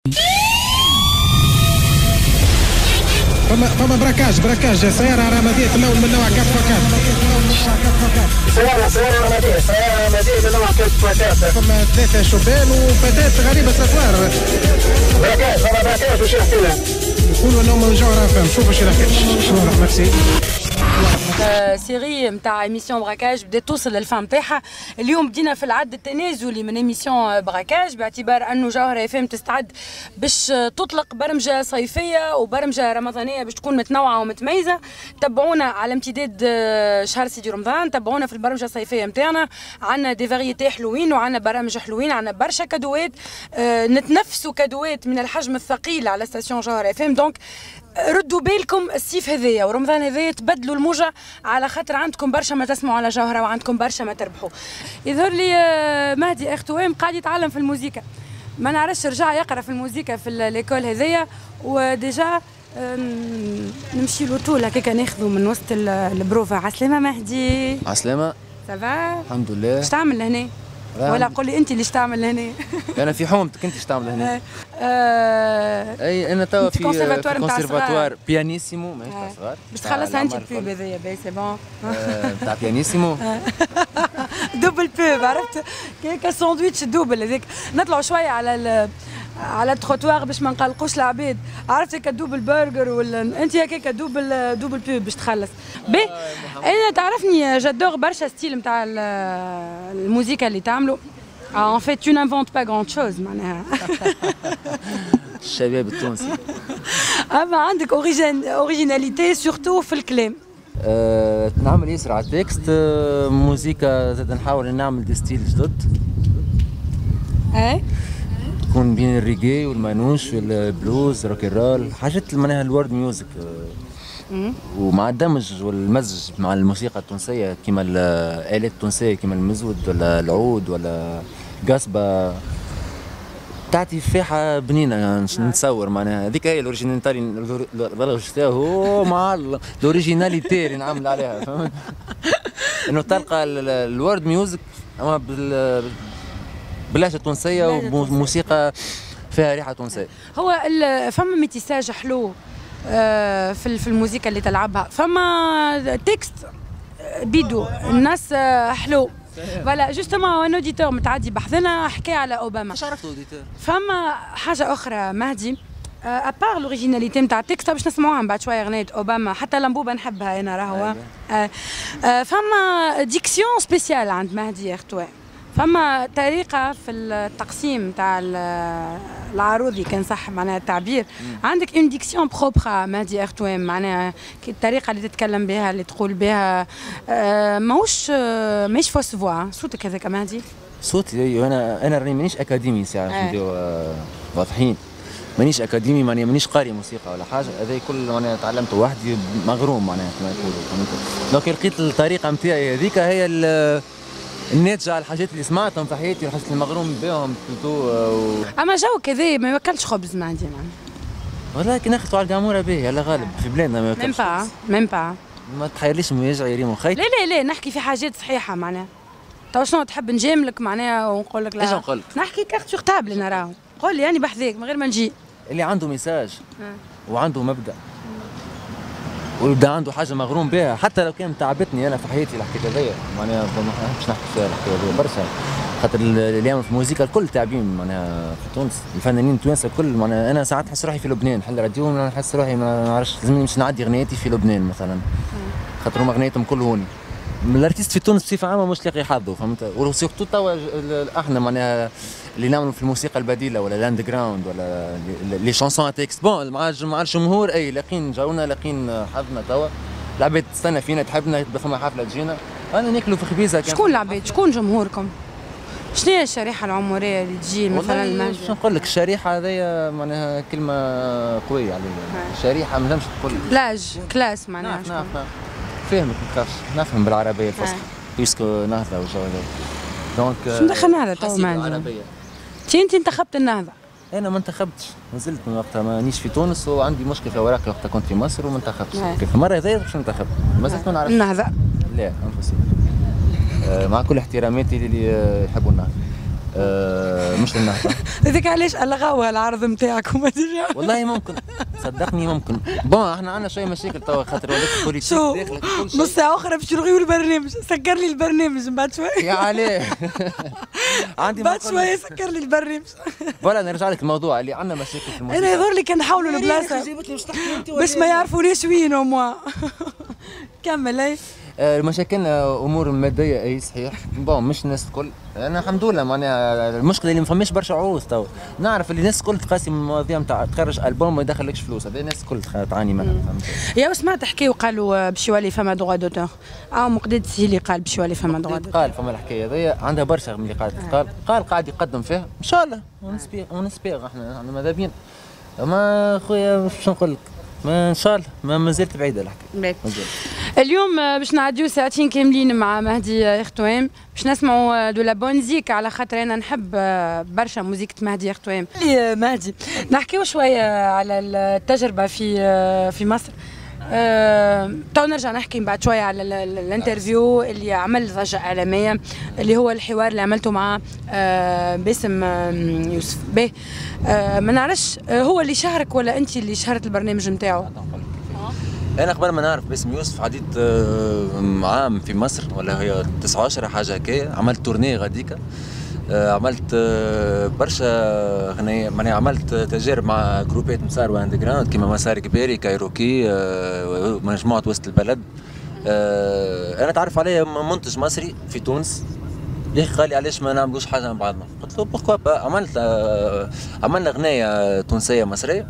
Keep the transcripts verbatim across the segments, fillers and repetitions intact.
فما فما براكاج براكاج سيارة رمادية الأول من نوع كات فكات. سيارة سيارة رمادية سيارة رمادية من نوع كات فكات. فما ثلاثة شبان وفتاة غريبة الأطوار. براكاج فما براكاج وش يحكي لها؟ يقولوا أنهم من جوهرة فهم شوف اش يحكي. شكرا ميرسي. سيري نتاع ايميسيون براكاج بدات توصل للفام نتاعها. اليوم بدينا في العد التنازلي من ايميسيون براكاج باعتبار انه جوهره اف ام تستعد باش تطلق برمجه صيفيه وبرمجه رمضانيه باش تكون متنوعه ومتميزه. تابعونا على امتداد شهر سيدي رمضان، تابعونا في البرمجه الصيفيه نتاعنا، عندنا دي فاريتي حلوين وعندنا برامج حلوين، عندنا برشا كادوات، نتنفسوا كادوات من الحجم الثقيل على ستاسيون جوهره اف ام. دونك ردوا بالكم الصيف هذايا ورمضان هذايا تبدلوا الموجه على خاطر عندكم برشا ما تسمعوا على جوهره وعندكم برشا ما تربحوا. يظهر لي مهدي اخ توام قاعد يتعلم في الموسيقى، ما نعرفش رجع يقرا في الموسيقى في ليكول هذايا وديجا نمشي له طول هكاك ناخذه من وسط البروفا. عسلامة مهدي. عسلامة. سافا؟ الحمد لله. اش تعمل هنا؟ ولا قول لي انت اللي اش تعمل هنا؟ انا في حومتك انت اش تعمل هنا؟ آه اي انا توا في كونسيرفاتوار بيانيسيمو ماهيش تاع صغار باش تخلصها انت البوب هذايا باهي سي بون تاع بيانيسيمو دوبل بوب عرفت كيك ساندويتش دوبل هذاك. نطلعوا شويه على على التروتوار باش ما نقلقوش العباد، عرفت هكا دوبل برجر ولا انت هكاك دوبل دوبل بوب باش تخلص. بي انا تعرفني جادور برشا ستيل نتاع الموسيقى اللي تعملوا. ان فيت تو نانفونت با غراند شوز معناها. الشباب التونسي. اما عندك اوريجين اوريجيناليتي سورتو في الكلام. أه نعمل ياسر على التكست، أه موسيقى زاد نحاول نعمل دي ستيل جدد. اي تكون بين الريجي والمانوش والبلوز روك رول، حاجات معناها الورد ميوزك، ومع الدمج والمزج مع الموسيقى التونسيه كيما الالات التونسيه كيما المزود ولا العود ولا قصبه، تعطي فيحة بنينة. نتصور معناها هذيك هي الاوريجيناليتي هو مع الاوريجيناليتي اللي نعمل عليها، فهمت؟ انه تلقى الورد ميوزك اما بال باللهجه التونسيه وموسيقى فيها ريحه تونسيه. هو فما ميتيساج حلو في في الموسيقى اللي تلعبها، فما تكست بيدو الناس حلو. فوالا جوستومون ان اوديتور متعدي بحثنا حكى على اوباما. اش عرفت اوديتور؟ فما حاجه اخرى مهدي ابار لوريجيناليتي نتاع التكست باش نسمعوها من بعد شويه غنية اوباما، حتى لمبوبه نحبها انا راهو. فما ديكسيون سبيسيال عند مهدي اختوى، فما طريقة في التقسيم تاع العروضي كان صح معناها التعبير. عندك اون ديكسيون بروبرا مهدي اختوام، معناها الطريقة اللي تتكلم بها اللي تقول بها آه ماهوش آه ماهيش فوس فوا. صوتك هذاك مهدي؟ صوتي انا انا راني مانيش اكاديمي ساعة آه. نبداو آه واضحين، مانيش اكاديمي معناها مانيش قاري موسيقى ولا حاجة، هذا كل معناها تعلمته وحدي مغروم معناها كما يقولوا. دونك لقيت الطريقة نتاعي هذيك هي الناتجة على الحاجات اللي سمعتهم في حياتي والحاجات اللي مغروم بهم بلوتو و... اما جو كذا ما يوكلش خبز ما عندي معناها. والله كي ناخذوا على القاموره باهي على غالب في بلادنا ما يوكلش. ميم با ميم با ما تحيرليش يرجع يريم خيط. لا لا لا نحكي في حاجات صحيحه معناها. تو شنو تحب نجاملك معناها ونقول لك لا؟ ايش نقول لك؟ نحكي كارت سور تابل انا راهو. قول لي يعني بحذاك من غير ما نجي. اللي عنده ميساج وعنده مبدأ ويبدا عنده حاجه مغروم بها، حتى لو كان تعبتني انا في حياتي الحكايه هذيا معناها ما نحبش نحكي فيها الحكايه هذيا برشا، خاطر اليوم في الموسيقى الكل تعبين معناها في تونس، الفنانين التوانسه الكل معناها. انا ساعات نحس روحي في لبنان، نحل راديو نحس روحي ما نعرفش لازمني نمشي نعدي غنياتي في لبنان مثلا، خاطر هما غنياتهم كل هوني. الارتيست في تونس بصفه عامه مش لاقي حظه، فهمت؟ وسيرتو توا احنا معناها اللي نعملوا في الموسيقى البديله ولا الاند جراوند ولا لي شانسون تكست بون مع مع الجمهور، اي لاقين جاونا لاقين حظنا توا. العباد تستنى فينا تحبنا، يبدا فما حفله تجينا انا ناكلوا في خبيزه. شكون العباد؟ شكون جمهوركم؟ شنو هي الشريحه العمريه اللي تجي مثلا المهجر؟ شنو نقول لك، الشريحه هذيا معناها كلمه قويه عليا. الشريحه ما نجمش تقول لاج كلاس معناها. نعم نعم فاهمك ما تخافش، نفهم بالعربيه الفصحى بيسكو نهضه والجو هذا. دونك شنو دخل نهضه تو معنا؟ انت انتخبت النهضه؟ انا ما انتخبتش، نزلت من وقتها مانيش في تونس وعندي مشكل في اوراقي وقتها كنت في مصر وما انتخبتش. كيف المره هذيا باش انتخبت ما زلت ما نعرفش النهضه. لا انفسي. آه مع كل احتراماتي اللي يحبوا النهضه. آه مش للنهضة. هذيك علاش الغاوها العرض نتاعك وما ترجع. والله ممكن صدقني ممكن. بون احنا عندنا شويه مشاكل توا خاطر ولات البوليتيك شو داخله كل شيء. نص ساعه اخرى باش نلغيو البرنامج، سكر لي البرنامج من بعد شويه. يا عليه. عندي بعد شويه سكر لي البرنامج. فوالا نرجع لك الموضوع اللي عندنا مشاكل في الموسيقى. انا يظهر لي كان نحاولوا البلاصه باش ما يعرفونيش وين هما. كمل اي. مشاكلنا امور ماديه اي صحيح. بون مش الناس الكل، انا الحمد لله معناها المشكله اللي ما فماش برشا عروض تو، نعرف اللي الناس الكل تقاسي من المواضيع نتاع تخرج البوم ما يدخلكش فلوس، هذا الناس الكل تعاني منها. يا سمعت حكايه وقالوا باش يولي فما دغوا دوتور، اه مقداد اللي قال باش يولي فما دغوا دوتور. قال فما الحكايه هذيا عندها برشا من اللي قاعد تقال، قال قاعد يقدم فيها ان شاء الله ونسبيغ ونسبيغ احنا احنا ماذا بينا. اما خويا شنو نقول لك، ما ان شاء الله ما مازالت بعيده الحكايه. اليوم باش نعديو ساعتين كاملين مع مهدي يختوام باش نسمعوا دو لا بونزيك، على خاطر انا نحب برشا موزيكة مهدي يختوام. مهدي نحكيو شويه على التجربه في في مصر. أه... تو نرجع نحكي بعد شويه على الانترفيو اللي عمل ضجه اعلاميه اللي هو الحوار اللي عملته مع أه... باسم يوسف. باهي أه... ما نعرفش هو اللي شهرك ولا انت اللي شهرت البرنامج نتاعو؟ انا قبل ما نعرف باسم يوسف عديت عام في مصر ولا هي تسعة عشر حاجه هكايا، عملت تورنيه غاديكا، عملت برشا غنية، معناها عملت تجارب مع جروبات مسار اندر جراوند كيما مسار كبيري كايروكي مجموعه وسط البلد. انا تعرف عليا منتج مصري في تونس، يا اخي قال لي علاش ما نعملوش حاجه مع بعضنا، قلت له بوركوا با. عملت عملنا غنايه تونسيه مصريه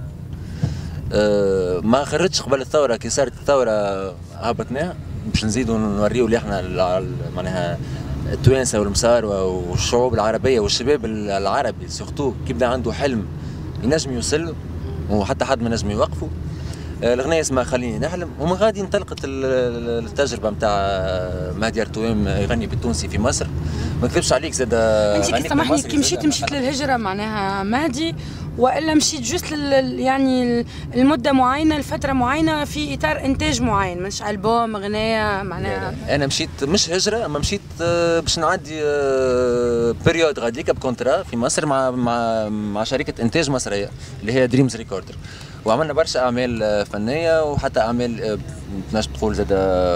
أه ما خرجتش قبل الثوره، كي صارت الثوره هبطناها باش نزيدوا نوريو اللي احنا معناها التوانسه والمسار والشعوب العربيه والشباب العربي سورتو كي بدا عنده حلم ينجم يوصل وحتى حد ما نجم يوقفه. أه الاغنيه اسمها خليني نحلم، ومن غادي انطلقت التجربه نتاع مهدي يختوام يغني بالتونسي في مصر. ما نكذبش عليك زاد انت كي سامحني كي مشيت مشيت للهجره معناها مهدي، والا مشيت جوست لل يعني المده معينه لفتره معينه في اطار انتاج معين مش البوم اغنيه معناها؟ انا مشيت مش هجره، اما مشيت باش نعدي بيريود غاديكا بكونترا في مصر مع مع مع شركه انتاج مصريه اللي هي دريمز ريكوردر، وعملنا برشا اعمال فنيه وحتى اعمال تنجم تقول زاد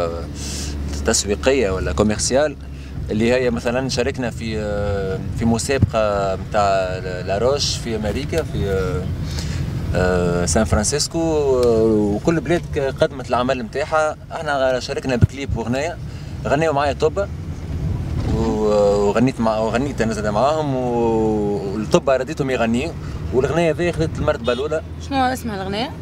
تسويقيه ولا كوميرسيال، اللي هي مثلا شاركنا في في مسابقه نتاع لاروش في امريكا في سان فرانسيسكو، وكل بلاد قدمت العمل نتاعها. احنا شاركنا بكليب واغنيه، غنيوا معايا توبا وغنيت مع وغنيت انا زاد معاهم، والطبة رديتهم يغنيوا، والاغنيه ذي خذت المرتبه الاولى. شنو اسمها الاغنيه؟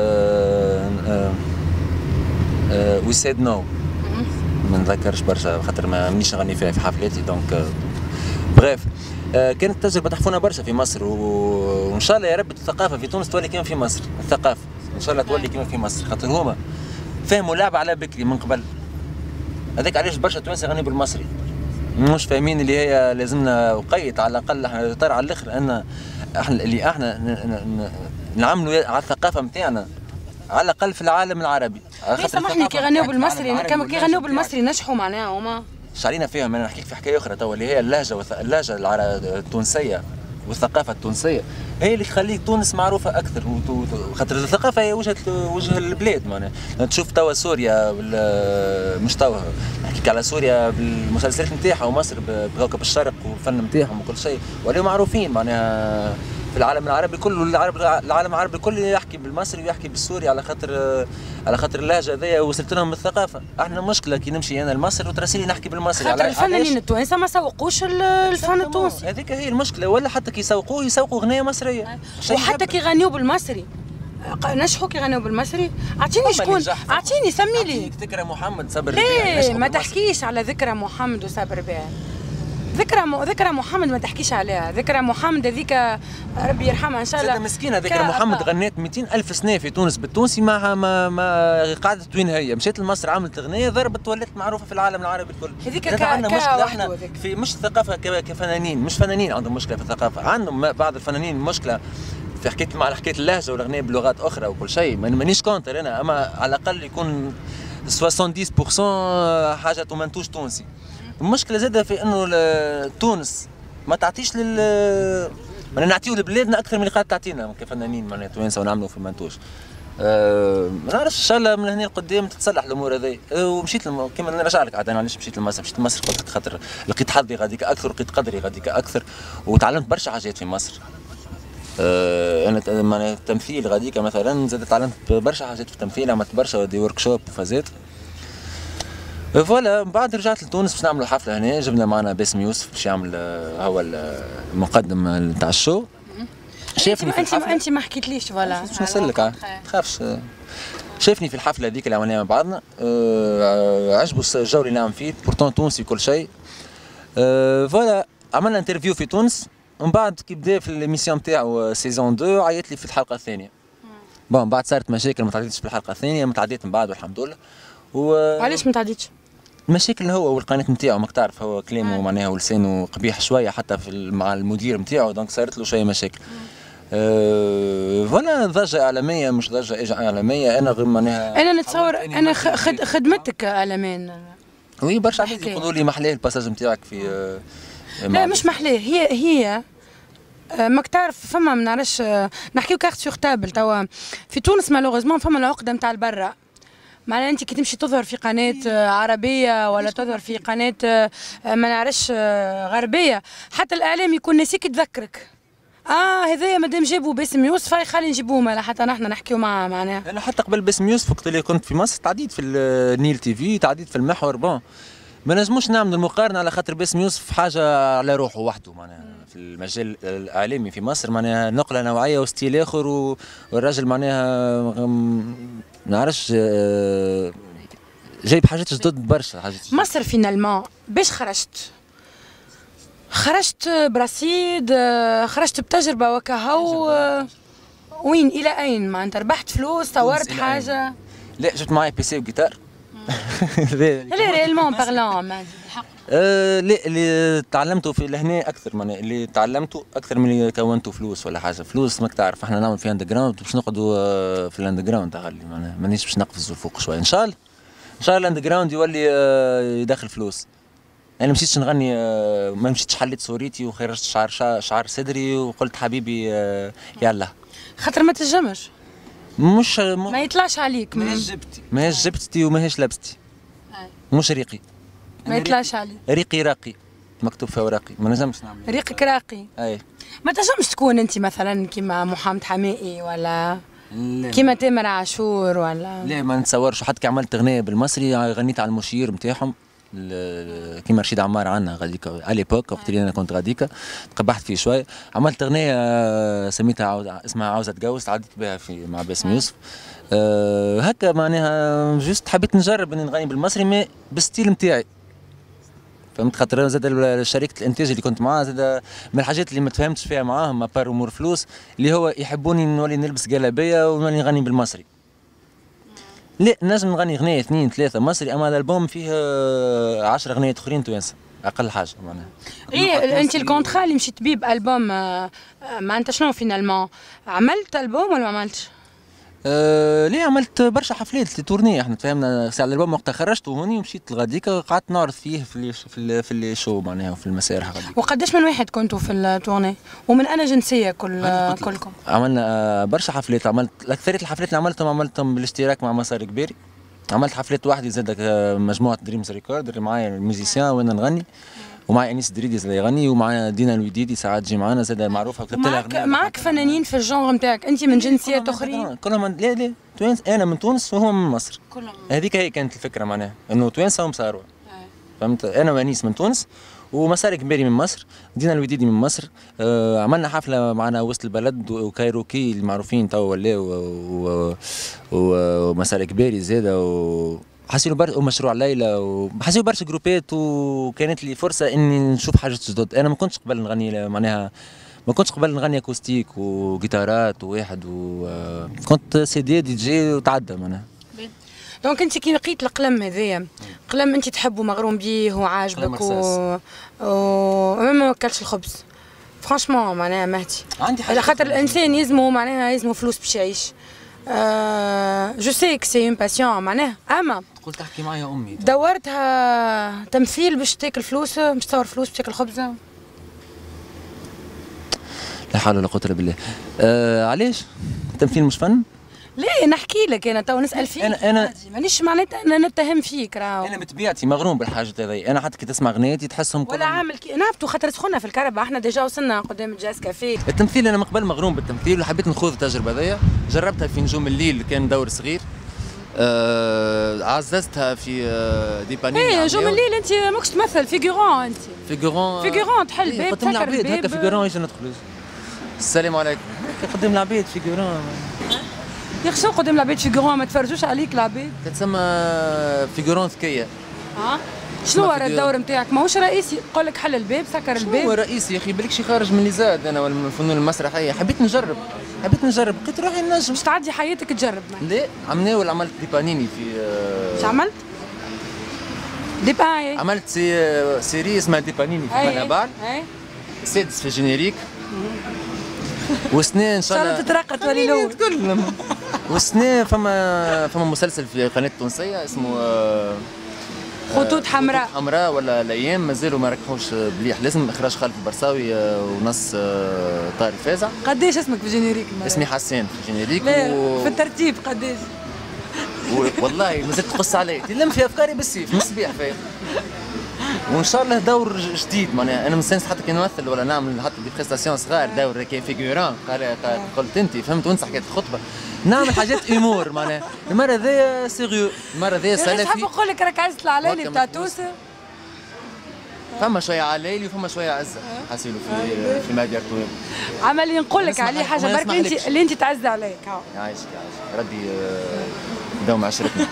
وي سيد نو، ما نتذكرش برشا خاطر ما منيش نغني فيها في حفلاتي دونك بغيف. آه كانت تجربه تحفونا برشا في مصر، وان شاء الله يا رب الثقافه في تونس تولي كيما في مصر، الثقافه ان شاء الله تولي كيما في مصر، خاطر هما فهموا لعبه على بكري من قبل. هذاك علاش برشا توانسه يغنيوا بالمصري، مش فاهمين اللي هي لازمنا وقيت على الاقل احنا طار على الاخر ان احنا اللي احنا نعملوا على الثقافه نتاعنا على الاقل في العالم العربي. سامحني كي غنيو بالمصري كي غنيو بالمصري نجحوا معناها هما شعرينا فيهم. انا نحكيك في حكايه اخرى توا اللي هي اللهجه وث... اللهجه التونسيه والثقافه التونسيه هي اللي تخلي تونس معروفه اكثر، خاطر الثقافه هي وجهه وجه البلاد. معناها تشوف توا سوريا مش توا نحكيك على سوريا بالمسلسلات نتاعها، ومصر بكوكب الشرق والفن نتاعهم وكل شيء، ولاو معروفين معناها في العالم العربي كله. العرب العالم العربي كله يحكي بالمصري ويحكي بالسوري على خاطر على خاطر اللهجه ذي وصلت لهم بالثقافه. احنا مشكله كي نمشي انا لمصر وتراسلي نحكي بالمصري خاطر الفنانين التوانسه ما سوقوش الفن التونسي، هذيك هي المشكله. ولا حتى كي يسوقوه يسوقوا اغنيه مصريه، وحتى كي يغنيوا بالمصري نجحوا كي يغنيوا بالمصري. اعطيني شكون، اعطيني سمي لي ذكرى محمد صبر ربيع. ليه ما تحكيش على ذكرى محمد وصبر ربيع؟ ذكرى م... ذكرى محمد ما تحكيش عليها. ذكرى محمد هذيك ربي يرحمها ان شاء الله. مسكينه ذكرى محمد غنيت مئتين ألف سنه في تونس بالتونسي، ما ما ما قعدت وين هي، مشيت لمصر عملت اغنيه ضربت ولات معروفه في العالم العربي الكل. هذيك عندنا مشكله احنا في مش الثقافه كفنانين، مش فنانين عندهم مشكله في الثقافه، عندهم بعض الفنانين مشكله في حكايه مع حكايه اللهجه والاغنيه بلغات اخرى وكل شيء. مانيش كونتر انا، اما على الاقل يكون سبعين بالمئة حاجه تمنتوش تونسي. المشكله زاده في انه تونس ما تعطيش لل انا نعطيو لبلادنا اكثر من اللي قاعد تعطينا كفنانين معناها توانسه ونعملوا في المنتوج. أه ما نعرفش ان شاء الله من هنا لقدام تتصلح الامور هذي. أه ومشيت لم... كما نرجع لك عاد انا علاش مشيت لمصر. مشيت لمصر قلت لك خاطر لقيت حظي غاديك اكثر ولقيت قدري غاديك اكثر وتعلمت برشا حاجات في مصر. أه انا معناها التمثيل غاديك مثلا زاد تعلمت برشا حاجات في التمثيل عملت برشا دي ورك شوب وفازات. فوالا من بعد رجعت لتونس باش نعملوا حفله هنا جبنا معنا باسم يوسف باش يعمل هو المقدم نتاع الشو. شافني في الحفله انت ما حكيتليش فوالا باش نسلك ما تخافش. شافني في الحفله هذيك اللي عملناها مع بعضنا أه عجبو الجو اللي نعمل فيه بورتون تونسي كل شيء. أه فوالا عملنا انترفيو في تونس ومن بعد كي بدا في الميسيون نتاعو سيزون اثنين عيط لي في الحلقه الثانيه. بون بعد صارت مشاكل ما تعديتش في الحلقه الثانيه ما تعديت من بعد والحمد لله. و علاش ما تعديتش؟ المشاكل هو والقناه نتاعو ماك تعرف هو كلامه معناها ولسانه قبيح شويه حتى في مع المدير نتاعو دونك صارت له شويه مشاكل. أه فوالا ضجه اعلاميه مش ضجه اعلاميه انا غير معناها انا نتصور انا خد خدمتك اعلاميا. وي برشا عباد يقولوا لي محلاه الباساج نتاعك في أه لا مش محلاه هي هي ماك تعرف فما ما نعرفش نحكيو كارت سور تابل توا في تونس مالوغوزمون فما العقده نتاع البرا. معناها انت كي تمشي تظهر في قناه عربيه ولا تظهر في قناه ما نعرفش غربيه حتى الاعلام يكون ناسيك يتذكرك. اه هذايا مادام جابوا باسم يوسف خلي نجيبوه مالا حتى نحن نحكيو معاه معناها. انا حتى قبل باسم يوسف وقت اللي كنت في مصر تعديت في النيل تي في تعديت في المحور بون ما نجموش نعمل المقارنه على خاطر باسم يوسف حاجه على روحه وحده معناها في المجال الاعلامي في مصر معناها نقله نوعيه وستيل اخر والراجل معناها ما نعرفش جايب حاجات جدد برشا حاجات. مصر فينالمون باش خرجت خرجت برصيد خرجت بتجربه وكهو وين الى اين معناتها ربحت فلوس طورت حاجه؟ لا جبت معايا بيسي وجيتار. لا ريالمون بارلون بالحق. أه لا اللي تعلمته في لهنا اكثر من اللي تعلمته اكثر من اللي كونته فلوس ولا حاجه. فلوس ماك تعرف احنا نعمل في اندر جراوند باش نقعدوا في الاندر جراوند غالي معناها مانيش باش نقفزوا فوق شويه ان شاء الله. ان شاء الله الاندر جراوند يولي يدخل فلوس. انا مشيتش نغني ما مشيتش حليت صوريتي وخرجت شعر شعر صدري وقلت حبيبي يلا خاطر ما تنجمش مش ما يطلعش عليك ماهيش جبتي ماهيش جبتي وماهيش لبستي مش ريقي ما يطلعش عليك ريقي راقي مكتوب في اوراقي ما نجمش نعمل ريقك راقي. اي ما تنجمش تكون انت مثلا كيما محمد حمائي ولا كيما تامر عاشور ولا لا ما نتصورش. حتى كي عملت اغنيه بالمصري غنيت على المشير نتاعهم كيما رشيد عمار عنا غاديكا على ليبوك وقت اللي انا كنت غاديكا تقبحت فيه شويه. عملت اغنيه سميتها عاوز اسمها عاوزه اتجوز تعديت بها في مع باسم يوسف. أه هكا معناها جوست حبيت نجرب اني نغني بالمصري ما بالستيل نتاعي فهمت. خاطر زاد شركه الانتاج اللي كنت معاها زاد من الحاجات اللي ما تفهمتش فيها معاهم ابار امور فلوس اللي هو يحبوني نولي نلبس جلابيه ونولي نغني بالمصري. لا نجم نغني اغنيه اثنين ثلاثه مصري اما الالبوم فيه عشر اغنيات اخرين توانسه اقل حاجه معناها. ايه انت الكونترا اللي مشيت بيه بالبوم معناتها شنو فينالمون عملت البوم ولا ما عملتش؟ أه ليه عملت برشا حفلات تورني احنا تفهمنا ساعه الالبوم وقتها خرجت هوني ومشيت لغاديكا قعدت نعرض فيه في ال في ال في الشو معناها وفي المسارح غاديكا. وقداش من واحد كنتوا في التورني ومن انا جنسيه كل كلكم؟ عملنا برشا حفلات عملت اكثريه الحفلات اللي عملتهم عملتهم بالاشتراك مع مسار كبيري. عملت حفلات وحدي زاد مجموعه دريمز ريكورد اللي معايا الميوزيسيان وانا نغني ومعايا انيس دريديز اللي يغني ومعايا دينا الوديدي ساعات تجي معانا زاد معروفه وكتبت لها معك معك فنانين في الجونغ نتاعك انت من جنسيات اخرين؟ كلهم لا لا توانس انا من تونس وهو من مصر. كلهم هذيك هي كانت الفكره معناها انه توانسه ومساروه. فهمت. انا وانيس من تونس ومسار كبيري من مصر دينا الوديدي من مصر. آه عملنا حفله معنا وسط البلد وكايروكي المعروفين تو ولاو ومسار كبيري زاده و حسيلوا برشا ومشروع ليلى وحسيلوا برشا جروبات وكانت لي فرصه اني نشوف حاجات جدد. انا ما كنتش قبل نغني معناها ما كنتش قبل نغني اكوستيك وجيتارات وواحد وكنت سي دي دي جي وتعدى معناها. دونك انت كي لقيت القلم هذايا قلم انت تحبه مغروم بيه وعاجبك و و ما وكلش الخبز فرانشمون معناها مهدي عندي حاجه على خاطر الانسان يلزمو معناها يلزمو فلوس باش يعيش. أه جو سي كو سي اون باسيون معناها اما تقول تحكي معايا امي دورتها تمثيل باش تاكل فلوس باش تصور فلوس باش تاكل خبزه؟ لا حول ولا قوه الا بالله. آه علاش؟ التمثيل مش فن؟ ليه نحكي لك انا تو نسال فيك. انا انا مانيش معناتها انا نتهم فيك راهو. انا بطبيعتي مغروم بالحاجات هذي، انا حتى كي تسمع غنيتي تحسهم ولا عامل كي نهبطوا خاطر سخنا في الكهرباء، احنا ديجا وصلنا قدام الجاز كافيه. التمثيل انا من قبل مغروم بالتمثيل وحبيت نخوض التجربه هذيا، جربتها في نجوم الليل كان دور صغير. آه عززتها في آه دي بانيني. ايه نجوم الليل انت ماكش تمثل فيغورون انت. فيغورون فيغورون تحل إيه باب قدام تسكر العباد الباب. هكا فيغورون يجي ندخل. السلام عليكم. قدام العباد فيغورون. يخشوا قدام العباد فيغورون ما تفرجوش عليك العباد. تتسمى فيغورون ذكيه. اه شنو هو الدور نتاعك؟ ماهوش رئيسي، يقول لك حل الباب سكر الباب. شنو هو رئيسي يا اخي؟ بالك شي خارج من اللي زاد انا ولا من الفنون المسرحيه، حبيت نجرب حبيت نجرب لقيت روحي نجم. مش تعدي حياتك تجرب. لا عملنا ولا عملت دي بانيني في آه اش عملت؟ دي بانيني عملت سي سيري اسمها دي بانيني في منابع سادس في الجينيريك وسنين ان شاء الله تترقى تولي الاول تكلم وسنين فما فما مسلسل في قناه تونسيه اسمه آه خطوط حمراء خطوط حمراء ولا الايام مازالوا ما ركحوش مليح، لازم اخراج خالد البرساوي ونص طارق الفازع. قداش اسمك في الجينيريك؟ اسمي حسان في الجينيريك و... في الترتيب قداش؟ و... والله مازلت تقص علي تلم في افكاري بالسيف من الصباح فايق. وان شاء الله دور جديد معناها انا مستانس حتى كي نمثل ولا نعمل حتى دي بريستاسيون صغار دور كي فيغوران قال قلت انت فهمت وانت حكيت الخطبه نعمل حاجات امور معناها المره ذي سيريو المره ذي سلفي. نحب نقول لك راك عزت العلالي بتاع توسه. فما شويه علالي وفما شويه عزه حاسيلو في في ماديا تويب. عملي نقول لك عليه حاجه برك انت اللي انت تعز عليك. يعيشك يعيشك ربي يداوم عشرتنا.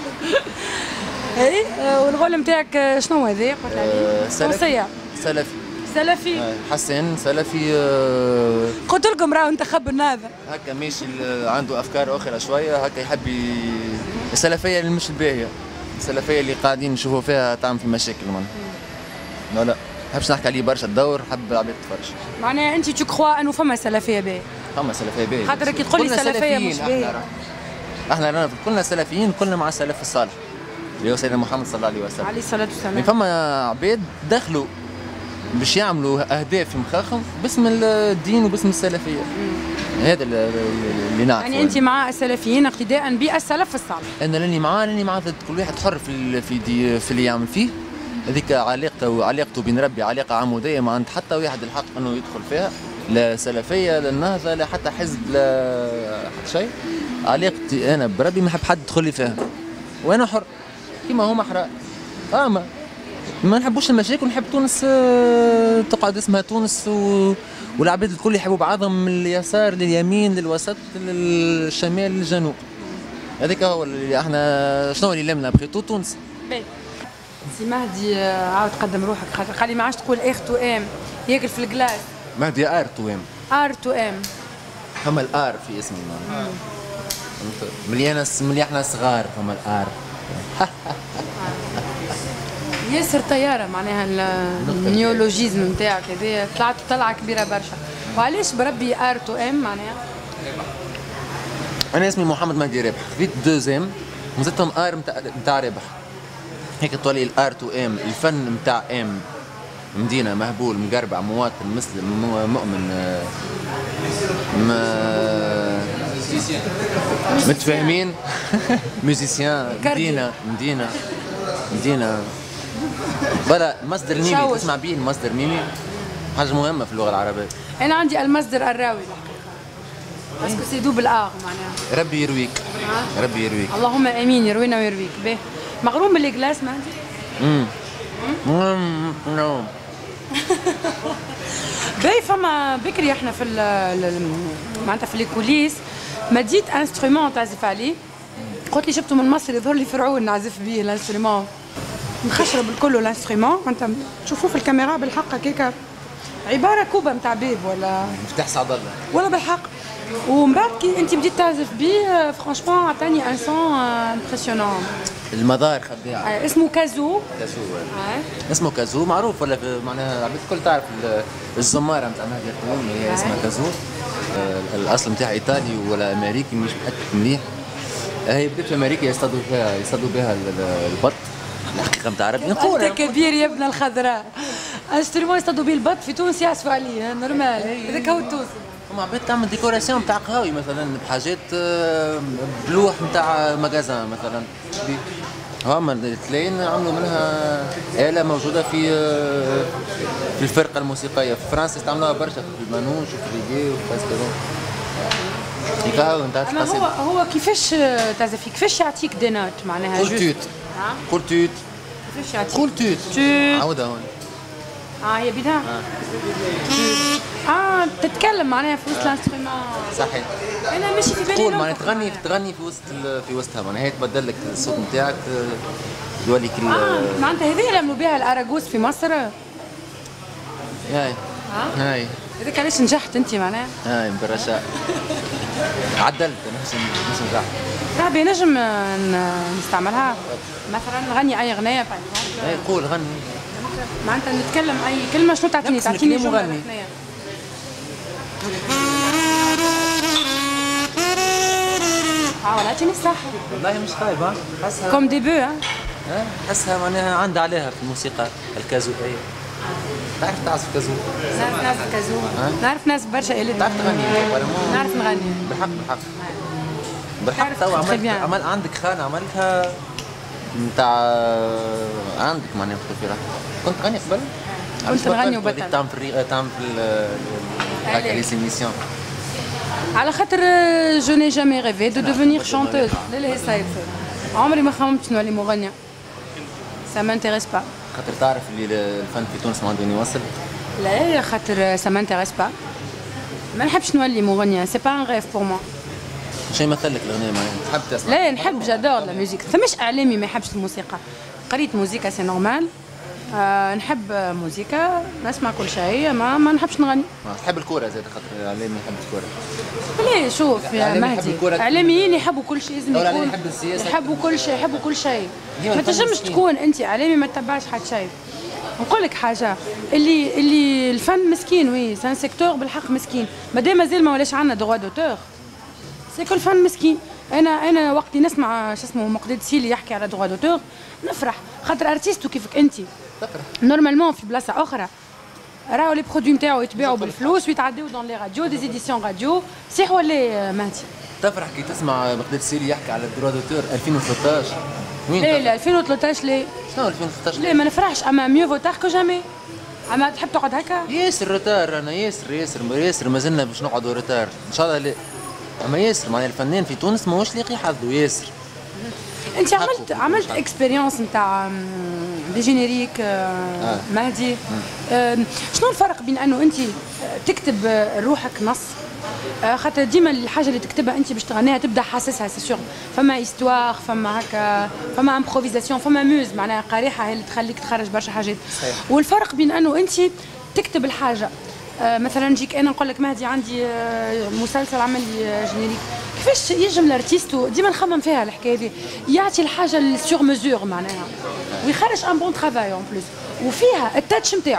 اي والغول نتاعك شنو هذا؟ قلت لي سلفي سلفي سلفي حسن سلفي. آه قلت لكم راهو انتخبنا هذا هكا ماشي عنده افكار اخرى شويه هكا يحب السلفيه اللي مش الباهيه، السلفيه اللي قاعدين نشوفوا فيها تعمل في مشاكل من لا لا حبش نحكي عليه برشا الدور حب العباد تتفرج. معناها انت تكخوا انه فما سلفيه باهيه؟ فما سلفيه باهيه خاطر كي تقول لي سلفيه مش باهيه احنا رانا كلنا سلفيين كلنا مع السلف الصالح اللي هو سيدنا محمد صلى الله عليه وسلم عليه الصلاه والسلام. فما عباد دخلوا باش يعملوا اهداف في مخاخهم باسم الدين وباسم السلفيه. هذا اللي نعرفه. يعني انت مع السلفيين اقتداء بالسلف الصالح؟ انا لاني معاه لاني معاه كل واحد حر في في دي في اللي يعمل فيه. هذيك علاقته علاقته بين ربي علاقه عموديه ما عند حتى واحد الحق انه يدخل فيها، لا سلفيه لا النهضه لا حتى حزب لا حتى شيء. علاقتي انا بربي ما حب حد يدخل لي فيها وانا حر كيما هما احرار. اه ما ما نحبوش المشاكل، نحب تونس تقعد اسمها تونس و... والعباد الكل يحبوا بعضهم من اليسار لليمين للوسط للشمال للجنوب. هذاك هو اللي احنا شنو اللي لمنا بخيتو تونس. باهي سي مهدي عاود قدم روحك خاطر خلي ما عادش تقول اخ تو ام ياكل في الكلاس. مهدي ار تو ام ار تو ام فما الار في اسمي ملي انا ملي احنا صغار فما الار. ياسر طياره معناها النيولوجيزم نتاعك هذايا طلعت طلعه كبيره برشا. وعلاش بربي ار تو ام معناها؟ انا اسمي محمد مهدي رابح خذيت دوزيام وزدتهم ار نتاع رابح هيك تولي الار تو ام الفن نتاع ام مدينه مهبول مقربع مواطن مسلم مؤمن ما متفاهمين ميوزيسيان مدينه مدينه مدينه بلا مصدر ميمي تسمع بيه المصدر ميمي حاجه مهمه في اللغه العربيه. انا عندي المصدر الراوي باسكو سي دوبل ار معناها. ربي يرويك ربي يرويك اللهم امين يروينا ويرويك. باهي مغروم بالكلاس ما عندي؟ امم نو باهي فما بكري احنا في معناتها في الكوليس مديت انسترومون تعزف عليه قلت لي جبته من مصر يظهر لي فرعون نعزف به الانسترومون مخشره بالكل الانسترومون انت تشوفوه في الكاميرا بالحق هكاك عباره كوبه نتاع بيب ولا مفتاح سعد الله ولا بالحق. ومن بعد كي انت بديت تعزف بيه فرانشمون عطاني ان سون امبرسيونون. المدار خداع اسمه كازو. كازو اسمه كازو معروف ولا معناها العباد الكل تعرف الزماره نتاع مهدي القوم هي اسمها كازو. الاصل نتاعها ايطالي ولا امريكي مش متاكد مليح. هي بدات في امريكا يصطادوا فيها يصطادوا بها البط الحقيقه نتاع ربي نقول انت كبير يا ابن الخضراء. انسترومون يصطادوا به البط في تونس يعزفوا عليه نورمال هذاك هو التونسي. هم عباد تعمل ديكوراسيون نتاع قهاوي مثلا بحاجات آه، بلوح نتاع مجازان مثلا. هما الاثنين عملوا منها آلة موجودة في آه، في الفرقة الموسيقية في فرنسا استعملوها برشا في المانوش وفي الريجي وفي كاسكادون. القهوة نتاع اما هو هو كيفاش تعزف كيفاش يعطيك دي نوت معناها قول توت قول توت كيفاش يعطيك قول توت توت. عاودها هون. اه هي بدها اه, آه تتكلم معناها في وسط الانسترومون. صحيح. انا ماشي في بالي قول معناها تغني تغني في وسط في وسطها معناها هي تبدل لك الصوت نتاعك يولي كل اه معناتها هذه اللي عملوا بها الاراغوز في مصر. هاي هاي هذاك علاش نجحت انت معناها. هاي بالرشاء عدلت نفس نفس نجاح. رابي نجم نستعملها مثلا نغني اي اغنيه باغ اكزومبل. اي قول غني معناتها نتكلم اي كلمه شنو تعطيني تعطيني جمله مغني. اه ولا تعطيني الصح والله مش خايب ها حسها كوم ديبو ها حسها معناها عندها عليها في الموسيقى الكازوئية. تعرف تعزف كازو؟ نعرف ناس كازو نعرف ناس برشا آلات. تعرف تغني ولا مو؟ نعرف نغني بالحق بالحق بالحق. توا عملت عمل عندك خانة عملتها نتاع عندك معناها في راحتك. كنت تغني قبل؟ كنت نغني وبطل. تعمل في الري... تعمل في هكا لي سيميسيون. على خاطر جو ني جامي ريفي دو دوفونيغ شانتوز. لا لا هي صاير عمري ما خممت نولي مغنية. سا مانتيريس با. خاطر تعرف اللي الفن في تونس ما عنده وين يوصل؟ لا خاطر سا مانتيريس با. ما نحبش نولي مغنية سي با ان غيف بور موا. شو يمثل لك الأغنية معناها؟ تحب تسمع؟ لا نحب جادور لا ميوزيك ثماش إعلامي ما يحبش الموسيقى. قريت موسيقى سي نورمال. أه نحب موسيقى نسمع كل شيء ما ما نحبش نغني. تحب الكورة زاد خاطر الإعلامي يحب الكورة. ليه شوف يا مهدي إعلاميين يحبوا كل شيء لازم يكون يحب السياسة يحبوا كل شيء يحبوا كل شيء. ما تنجمش تكون أنت إعلامي ما تتبعش حد شيء. نقول لك حاجة اللي اللي الفن مسكين وي سان سيكتور بالحق مسكين مادام مازال ما ولاش عندنا دغوا دوتور سي كل فن مسكين. انا انا وقت نسمع شو اسمه مقداد سيلي يحكي على دغوا دوتور نفرح خاطر ارتيستو كيفك انت تفرح. نورمالمون في بلاصه اخرى راهو لي برودوي نتاعو يتباعوا بالفلوس ويتعداو دون لي راديو دي زيديسيون راديو صح ولا مهدي؟ تفرح كي تسمع مقداد سيلي يحكي على الدروا دوتور ألفين وثلاثطاش. وين لا لا ألفين وثلاثطاش لا شنو ألفين وثلاثطاش؟ لا ما نفرحش اما ميو فو تار كو جامي. اما تحب تقعد هكا؟ ياسر روتار انا ياسر ياسر ياسر مازلنا باش نقعدوا روتار ان شاء الله. لا اما ياسر معناها الفنان في تونس ماهوش لاقي حظه ياسر. انت عملت عملت اكسبيريونس نتاع دي جينيريك آه. مهدي آه. شنو الفرق بين انه انت تكتب روحك نص آه خاطر ديما الحاجه اللي تكتبها انت باش تغنيها تبدا حاسسها سي سور فما استوار فما هكا فما امبروفيزاسيون فما موز معناها قريحه هي اللي تخليك تخرج برشا حاجات. والفرق بين انه انت تكتب الحاجه آه مثلا نجيك انا نقول لك مهدي عندي آه مسلسل عمل لي جينيريك كيفاش ينجم الارتيستو ديما نخمم فيها الحكايه هذه يعطي الحاجه السور مزور معناها ويخرج ان بون ترافاي اون بلوس وفيها التاتش نتاعو.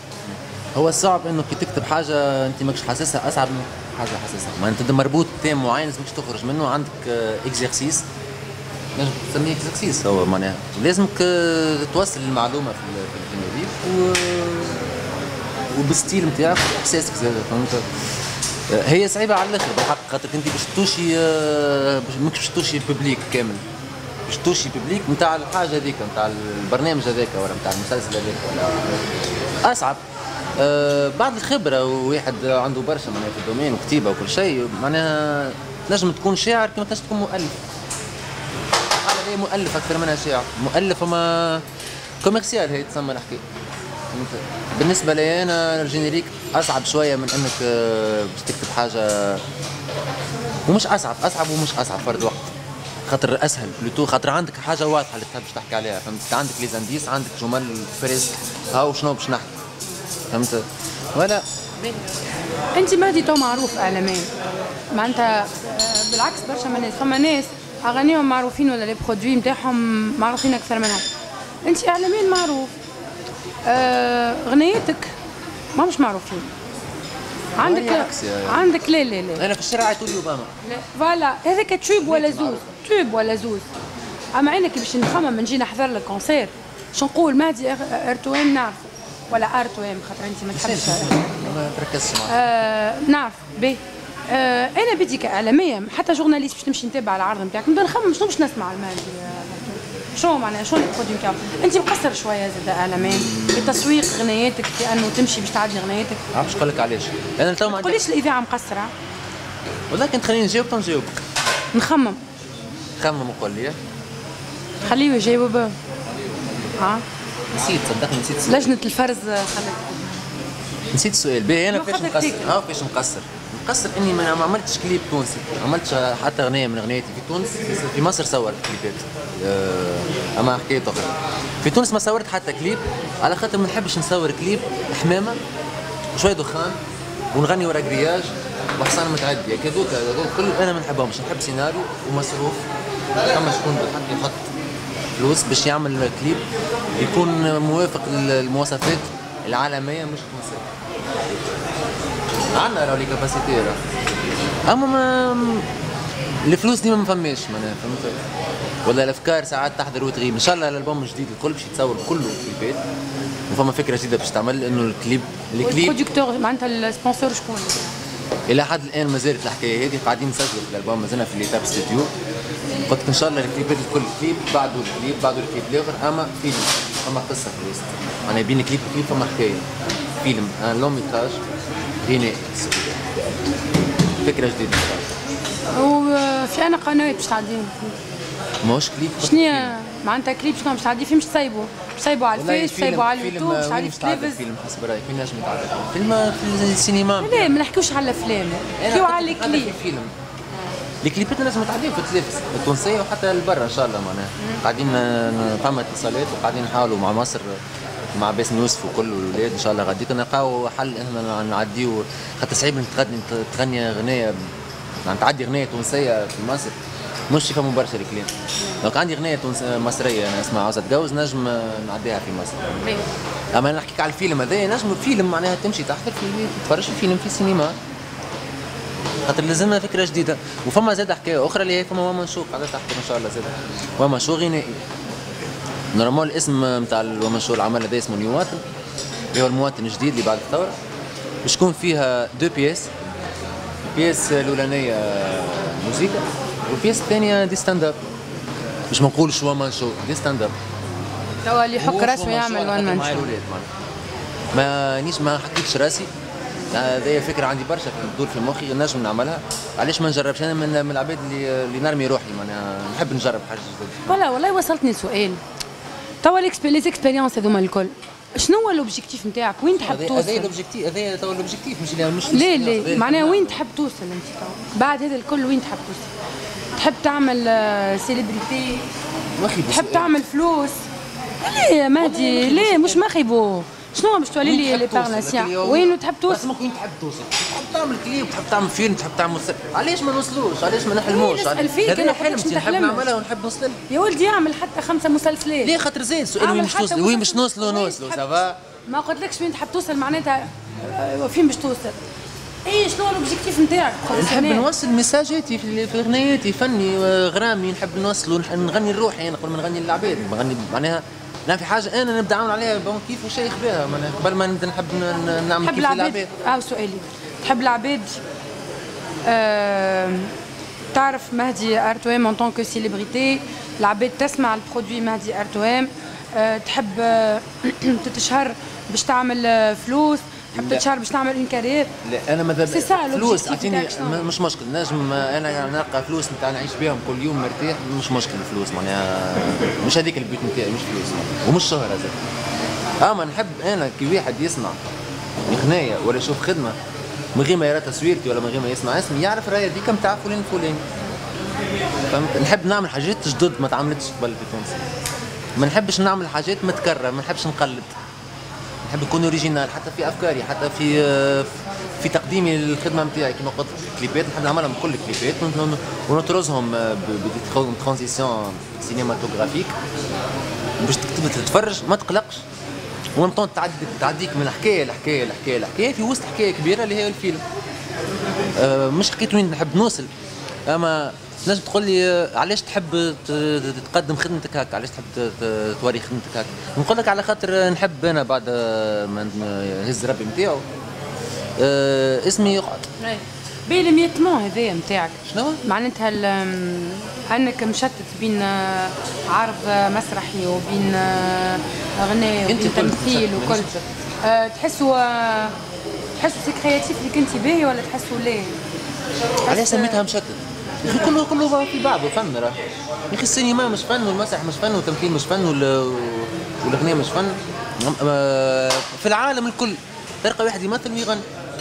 هو الصعب انه كي تكتب حاجه انت ماكش حاسسها اصعب من حاجه حاسسها معناتها انت مربوط تيم معين لازمك تخرج منه عندك اكزرسيس نجم تسميه اكزرسيس هو معناها لازمك توصل المعلومه في الجينيريك و وبالستيل نتاعك واحساسك زاد فهمت. هي صعيبه على الاخر بالحق خاطر انت باش توشي ماكش باش توشي الببليك كامل باش توشي الببليك نتاع الحاجه هذيك نتاع البرنامج هذاك ولا نتاع المسلسل هذاك ولا اصعب. أه بعد الخبره وواحد عنده برشا معناها في الدومين وكتيبه وكل شيء معناها تنجم تكون شاعر كما تنجم تكون مؤلف. قال لي مؤلف اكثر منها شاعر مؤلف وما كوميرسيال هي تسمى الحكايه. بالنسبه لي انا الجينيريك اصعب شويه من انك باش تكتب حاجه ومش اصعب اصعب ومش اصعب فرد وقت خاطر اسهل بلوتو خاطر عندك حاجه واضحه اللي تحب تحكي عليها فهمت عندك لي زانديس عندك جمل فريسك هاو شنو باش نحكي فهمت ولا. انت مهدي تو معروف اعلاميا معناتها بالعكس برشا من الناس فما ناس اغانيهم معروفين ولا لي برودوي نتاعهم معروفين اكثر منهم. انت اعلاميا معروف آه، غنيتك ما مش معروفين عندك عندك لا لا لا انا في الشارع يقول لي اوباما لا فوالا هذاك توب ولا زوز توب ولا زوز. اما انا كي باش نخمم نجي نحضر لك كونسير باش نقول مهدي ارتوان نعرف ولا ار تو ام خاطر انت ما تحبش ما تركزش معاه. آه نعرف باهي. آه انا بدي كاعلاميه حتى جورناليست باش نمشي نتابع العرض نتاعك نبدا نخمم شنو باش نسمع الماضي. شنو معناها شنو البرودوي نتاعو؟ انت مقصر شويه زاد اعلاميا في تسويق غنياتك في انه تمشي باش تعدي غنياتك. عرفت نقول لك علاش؟ انا تو ما تقوليش الاذاعه مقصره. والله كنت خليني نجاوب نجاوبك. نخمم. خمم وقول لي. خليه يجاوب. اه نسيت صدقني نسيت السؤال. لجنه الفرز خلت. نسيت السؤال. باهي انا ما فاش خاطرك مقصر؟ فيك. اه فاش مقصر؟ مقصر اني ما ما عملتش كليب تونسي، ما عملتش حتى اغنيه من اغنياتي في تونس. في مصر صورت كليبات. آه اما حكايه اخرى. في تونس ما صورت حتى كليب على خاطر ما نحبش نصور كليب حمامه وشويه دخان ونغني ورا جرياج وحصان متعدي هذوك هذوك كل انا ما نحبهمش. نحب سيناريو ومصروف. فما شكون بحق يحط فلوس باش يعمل كليب يكون موافق للمواصفات العالميه مش تونسيه. عندنا راهو لي كاباسيتي راه. اما ما الفلوس ديما ما فماش معناها فهمت. ولا الافكار ساعات تحضر وتغيب. ان شاء الله الالبوم الجديد الكل باش يتصور كله كليبات وفما فكره جديده باش تعمل انه الكليب الكليب البروديكتور معناتها السبونسور شكون؟ الى حد الان ما زالت الحكايه هذه قاعدين نسجلوا في الالبوم مازلنا في ليتاب ستوديو. قلت ان شاء الله الكليبات الكل كليب بعده الكليب بعده الكليب الاخر اما فيلم فما قصه في الوسط. انا بين كليب وكليب فما حكايه فيلم ان لون ميتراج غنائي فكره جديده. وفي انا قناه باش تعدي ماهوش كليب. شنو معناتها كليب شنو باش تعدي فيه مش تصايبوا باش تصايبوا على الفيس باش تصايبوا على اليوتيوب باش تعدي في التلفزيون. فيلم حسب رايك وين نجم يتعدى؟ فيلم في السينما. لا ما نحكيوش على الافلام نحكيو على الكليب. فيلم الكليبات لازم تعديو في التلفزيون التونسيه وحتى لبرا ان شاء الله معناها. قاعدين فما اتصالات وقاعدين نحاولوا مع مصر مع باسم يوسف وكل الاولاد ان شاء الله غاديك نلقاو حل احنا نعديو. خاطر صعيب تغني تغني اغنيه يعني تعدي اغنيه تونسيه في مصر مش فما برشا الكلام. لو عندي اغنيه مصريه انا اسمها عاوزه اتجوز نجم نعديها في مصر. اما نحكيك على الفيلم هذا نجم فيلم معناها تمشي تحت تتفرج في فيلم في السينما خاطر لازمنا فكره جديده. وفما زاد حكايه اخرى اللي هي فما وما نشوف قاعده تحضر ان شاء الله زاد وما شو غنائي. نورمال الاسم نتاع وما شو العمل هذا اسمه نيواتن اللي هو المواطن الجديد اللي بعد الثوره. باش تكون فيها دو بياس. البياس الاولانيه موسيقى والبياس الثانيه دي ستاند اب. باش ما نقولش وما شو دي ستاند اب. توا اللي يحك راسه يعمل وان مان شو. ما نيش ما حكيتش راسي. هذه فكره عندي برشا تدور في مخي نجم نعملها. علاش ما نجربش؟ انا من, من العباد اللي اللي نرمي روحي معناها نحب نجرب حاجه جديده. والله والله وصلتني لسؤال. توا لي اكسبيريونس هذوما الكل شنو هو الاوبجيكتيف نتاعك؟ وين تحب توصل؟ هذا الاوبجيكتيف هذا توا الاوبجيكتيف مش مش لا لا معناها وين تحب توصل انت توا؟ بعد هذا الكل وين تحب توصل؟ تحب تعمل سيليبريتي؟ تحب تعمل فلوس؟ لا يا مهدي لا مش مخيبو. شنو باش تولي لي لي بارلاسيون؟ وين تحب توصل؟ اسمك وين تحب توصل؟ تحب تعمل كليب تحب تعمل فيلم تحب تعمل مسلسل. علاش ما نوصلوش؟ علاش ما نحلموش؟ هذا حلمتي نحب نعملها ونحب نوصل. يا ولدي اعمل حتى خمسه مسلسلات. ليه خاطر زين سؤال وين باش توصل؟ وين باش نوصلوا نوصلوا سافا؟ ما قلتلكش وين تحب توصل معناتها فين باش توصل؟ اي شنو الاوبجيكتيف نتاعك؟ نحب نوصل ميساجاتي في في غنياتي فني غرامي نحب نوصلوا نغني لروحي انا قبل ما نغني للعباد نغني معناها لا في حاجه انا نبدا نعمل عليها بون كيف وشيخ بها معناها قبل ما نبدا نحب نعمل كيف العباد. اه سؤالي تحب العباد أه... تعرف مهدي ارتوام ان طونك سيليبريتي العباد تسمع البرودوي مهدي ارتوام أه... تحب أه... تتشهر باش تعمل فلوس تحب تتشهر باش تعمل اون كارير؟ لا انا ماذا فلوس اعطيني مش مشكل نجم انا نلقى فلوس نتاع نعيش بهم كل يوم مرتاح مش مشكل الفلوس معناها مش هذيك البيت نتاعي مش فلوس ومش شهرة زاد. اما نحب انا كي واحد يسمع غنايه ولا يشوف خدمه من غير ما يرى تصويرتي ولا من غير ما يسمع اسمي يعرف راهي هذيك نتاع فلان فلان. فهمت؟ نحب نعمل حاجات جدد ما تعملتش قبل في تونس. ما نحبش نعمل حاجات متكرره ما نحبش نقلد. نحب نكون اوريجينال حتى في افكاري حتى في في تقديمي للخدمه نتاعي كما قلت كليبات نحب نعملهم كل كليبات ونطرزهم بترانزيسيون سينماتوغرافيك باش تكتب تتفرج ما تقلقش ومن تعديك تعديك من حكايه لحكايه لحكايه لحكايه في وسط حكايه كبيره اللي هي الفيلم. أه مش حكيت وين نحب نوصل اما نجم تقول لي علاش تحب تقدم خدمتك هكا، علاش تحب توري خدمتك هكا؟ نقول لك على خاطر نحب انا بعد ما نهز ربي نتاعو اسمي يقعد. بين الميتمون هذايا نتاعك شنو؟ معناتها انك مشتت بين عرض مسرحي وبين غناء وبين تمثيل وكل أه تحسوا تحسوا سي كرياتيف اللي كنتي باهي ولا تحسوا لا؟ علاش سميتها مشتت؟ يا اخي كله كله في بعضه فن راه. يا اخي السينما مش فن والمسرح مش فن والتمثيل مش فن والغناء مش فن. في العالم الكل تلقى واحد يمثل ويغني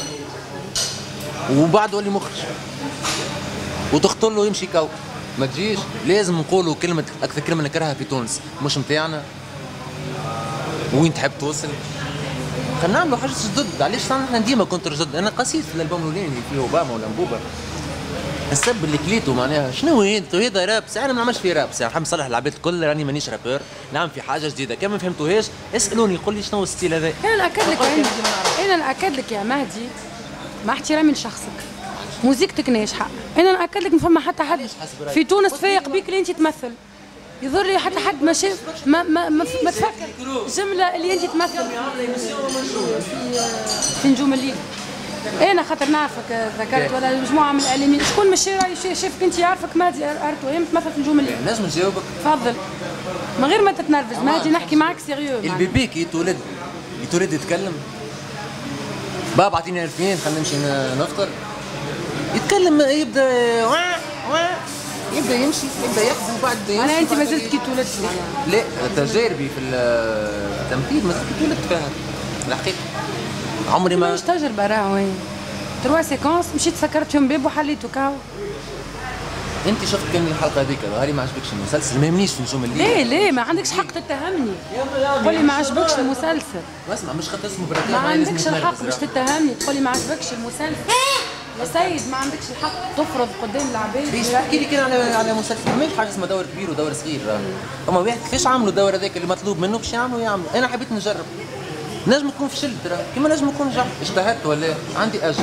وبعد ولي مخرج وتقتل له يمشي كو. ما تجيش لازم نقولوا كلمه اكثر كلمه نكرهها في تونس مش نتاعنا. وين تحب توصل؟ خلينا نعملوا حاجه جدد. علاش احنا ديما كنت جدد؟ انا قصيت في الالبوم الاولاني فيه اوباما ولا مبوبه السب اللي كليته معناها شنو انتو هذا راب. انا ما نعملش في راب، نحب نصلح العباد الكل، راني مانيش رابور، نعمل في حاجه جديده. كان ما فهمتوهاش اسالوني قول لي شنو الستيل هذا. انا ناكد لك انا ناكد لك يا مهدي مع احترامي لشخصك موزيكتك ناجحه. انا ناكد لك ما فما حتى حد في تونس فايق بيك اللي انت تمثل. يظهر لي حتى حد ما شاف ما ما ما, ما تفكر جمله اللي انت تمثل في في نجوم الليل. انا خاطر نعرفك ذكرت ولا مجموعه من الاعلاميين شكون ماشي راهي شافك انت يعرفك مهدي ارتو هي تمثل في نجوم الليل. لازم نجاوبك. تفضل من غير ما تتنرفز مهدي نحكي معك سيريو. البيبي كي يتولد يتولد يتكلم. بابا اعطيني ألفين خلينا نمشي نفطر. يتكلم يبدا واه واه يبدا يمشي يبدا ياخذ وبعد انا انت ما زلت كي تولدت لا تجاربي في التمثيل ما زلت كي ولدت فيها الحقيقه. عمري ما مش تجربه راهو تروا سيكونس مشيت سكرت فيهم باب وحليته كاو. انت شفت كان الحلقه هذيك هذه ما عجبكش المسلسل ما يهمنيش في نجوم الليل. ليه ليه ما عندكش حق تتهمني تقول لي ما عجبكش المسلسل. اسمع مش خاطر اسمه بركات ما عندكش الحق باش تتهمني تقول لي ما عجبكش المسلسل. يا سيد ما عندكش الحق تفرض قدام العباد. ليش تحكي لي كان على على مسلسل ما حاجه اسمها دور كبير ودور صغير. هما واحد كيفاش عملوا الدور هذاك اللي مطلوب منه باش يعملوا يعملوا. انا حبيت نجرب نجم نكون فشلت ترى كيما نجم نكون نجحت اجتهدت ولا عندي اجر.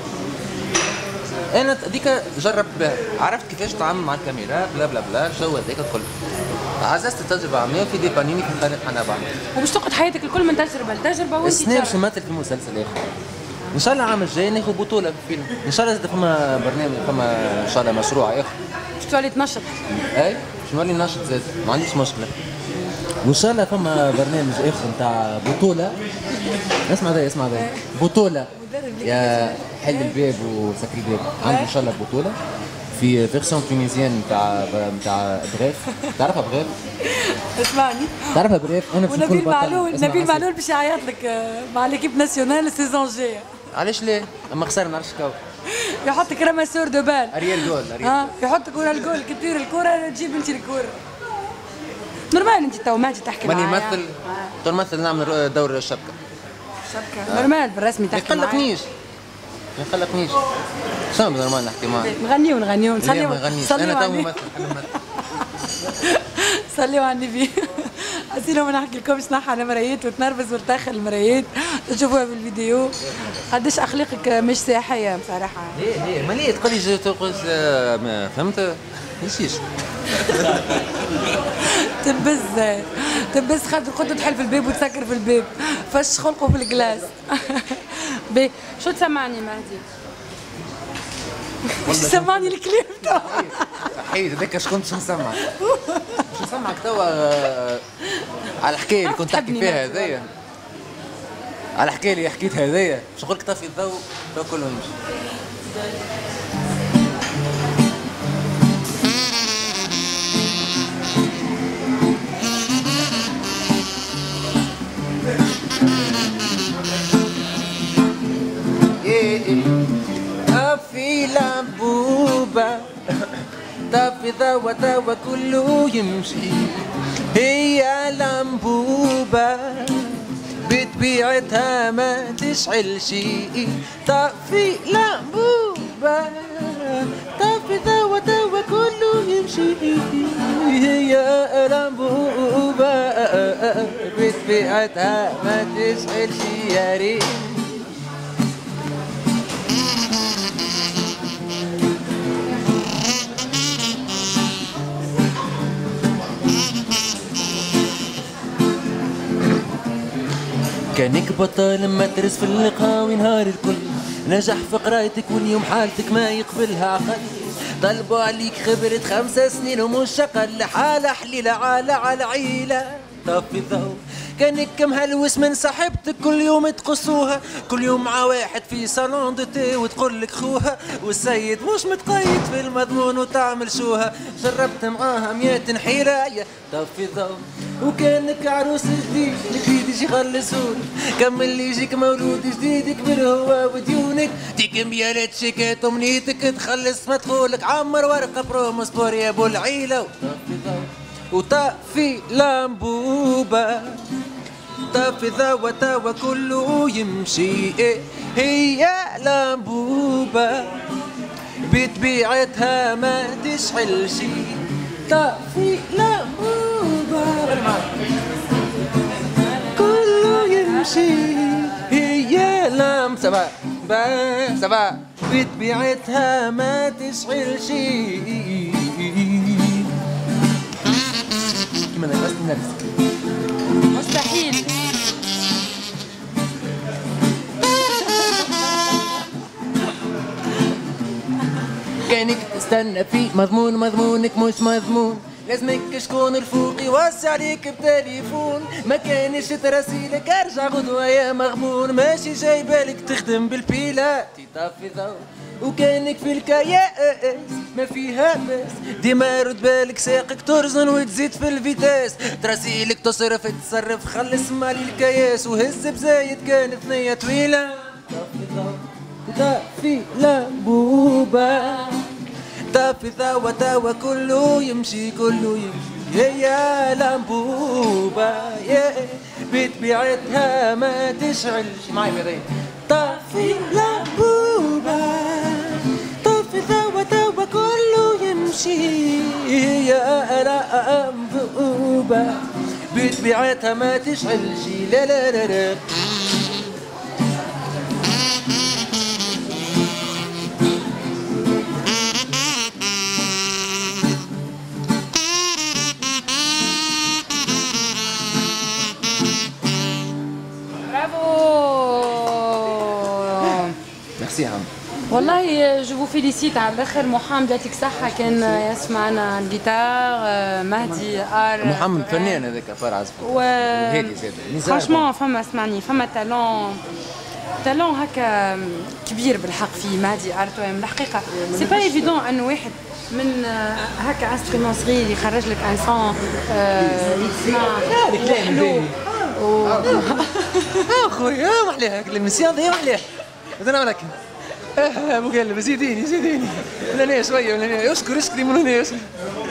انا ديك جربت بها عرفت كيفاش نتعامل مع الكاميرا بلا بلا بلا الجو هذاك الكل. عززت التجربه عمليه في دي بانيني في قناه حنابه. وباش تقعد حياتك الكل من تجربه لتجربه وانت السنه باش نمثل في مسلسل اخر ان شاء الله. العام الجاي ناخذ بطوله في فيلم ان شاء الله. فما برنامج فما ان شاء الله مشروع اخر باش تولي تنشط. اي باش نولي ناشط زاد ما عنديش مشكله. وان شاء الله فما برنامج اخر نتاع بطوله. اسمع ذا اسمع ذا بطوله يا حل الباب وسكر الباب. عندي ان شاء الله بطوله في فيرسيون تونيزيان نتاع نتاع بغيف. تعرفها بغيف؟ اسمعني تعرفها بغيف. انا في نبيل معلول نبيل معلول باش يعيط لك مع ليكيب ناسيونال السيزون الجايه. علاش لا؟ اما خسر ما نعرفش كاو. يحطك رماسور دو بال اريال جول اريال اه يحطك ورا الجول كي تطير الكره تجيب انت الكره. نورمال انت تو ماجي تحكي معايا. ماني نمثل تمثل نعمل دور الشبكه. شبكه نورمال بالرسمي تحكي معايا. ما يقلقنيش ما يقلقنيش. شنو نورمال نحكي معاك؟ نغنيو نغنيو نصليو ما نغنيش انا تو ممثل صليوا على النبي. اسيلو ما نحكي لكمش نحى على مرايات وتنرفز وتدخل المرايات تشوفوها في الفيديو قداش اخلاقك مش سياحيه بصراحه. ليه ليه ما ليه تقولي جي تقول فهمت ماشيش. تبز تبز خاطر كنت تحل في الباب وتسكر في الباب فاش خلقوا في الكلاس. بي شو تسمعني مهدي؟ سمعني الكليب توا. حيد هذاك اش كنت نسمعك باش نسمعك توا على الحكايه اللي كنت تحكي فيها هذيا. على الحكايه اللي حكيتها هذيا باش نقول لك طفي الضوء تو كله يمشي. طفي لمبوبة طفي ضوى ضوى كله يمشي. هي لمبوبة بطبيعتها ما تشعل شيء. طفي لمبوبة طفي ضوى ضوى كله يمشي. هي لمبوبة بطبيعتها ما تشعل شيء يا ريت. كانك بطل مدرس في اللقاء ونهار الكل نجح في قرايتك واليوم حالتك ما يقبلها عقل طلبوا عليك خبرة خمسة سنين ومش أقل حالة حليلة عالة على عيلة طفي الضوء كانك مهلوس من صاحبتك كل يوم تقصوها كل يوم مع واحد في صالون دو تي وتقول لك خوها والسيد مش متقيد في المضمون وتعمل شوها جربت معاها مية حيلة يا طفي الضوء وكانك عروس جديد جديد يجي يخلصولك كمل لي يجيك مولود جديد يكبر هو وديونك ديك ميالات شيكات ومنيتك تخلص مدخولك عمر ورقة برومو سبور يا ابو العيلة وطفي الضوء وطفي لامبوبة طفي ذا توا كله يمشي إيه هي لامبوبة بطبيعتها ما تشعل شي طفي لامبوبة كله يمشي هي لام سبا با سبا بطبيعتها ما تشعل شي كما نفست نفسك مستحيل كانك تستنى في مضمون مضمونك مش مضمون لازمك شكون الفوق يوسع عليك بتليفون ما كانش تراسيلك ارجع غدوة يا مغبون ماشي جاي بالك تخدم بالبيلات يطفي ضوء وكانك في الكياس ما فيها بس ديما رد بالك ساقك ترزن وتزيد في الفيتاس تراسيلك تصرف تصرف خلص مالي الكياس وهز بزايد كانت ثنية طويلة طفي ضوء طفي لامبوبة طفي ثوا توا كله يمشي كله يمشي يا لامبوبة يا بطبيعتها ما تشعلش معي بهذي طفي لامبوبة طفي ثوا توا كله يمشي يا لامبوبة بطبيعتها ما تشعلش لا لا لا لا ميرسي عم والله جو فو فيليسيت على الاخر. محمد يعطيك صحة كان يسمعنا الجيتار، مهدي ار محمد فنان هذاك فار عزف وهادي زاد فرانشمون فما اسمعني فما تالون تالون هكا كبير بالحق في مهدي ار تويم الحقيقة سي با ايفيدون انه واحد من هكا انسترومون صغير يخرج لك ان سون يسمع حلو اخويا محليها المسيان ضيع محليها اذا نعمل هكا اه ابو قلب زيديني زيديني من هنا شويه من هنا اسكر اسكري من هنا اسكر